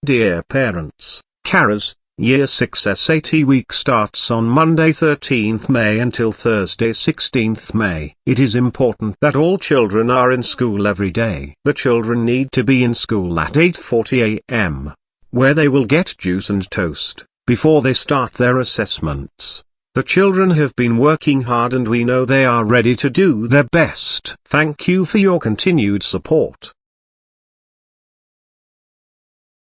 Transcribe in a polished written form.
Dear parents, carers, Year 6 SAT week starts on Monday 13th May until Thursday 16th May. It is important that all children are in school every day. The children need to be in school at 8:40 a.m., where they will get juice and toast, before they start their assessments. The children have been working hard and we know they are ready to do their best. Thank you for your continued support.